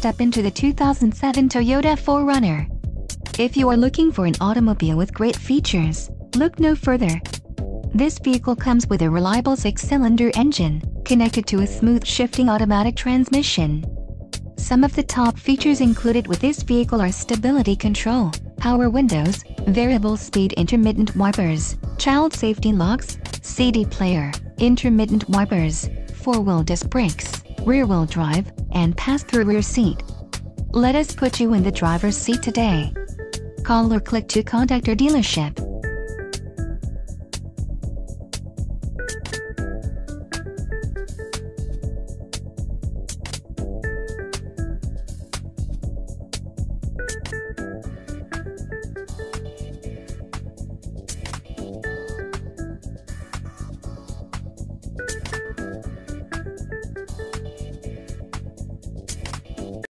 step into the 2007 Toyota 4Runner. If you are looking for an automobile with great features, look no further. This vehicle comes with a reliable 6-cylinder engine, connected to a smooth shifting automatic transmission. Some of the top features included with this vehicle are stability control, power windows, variable speed intermittent wipers, child safety locks, CD player, intermittent wipers, 4-wheel disc brakes, rear-wheel drive, and pass-through rear seat. Let us put you in the driver's seat today. Call or click to contact our dealership.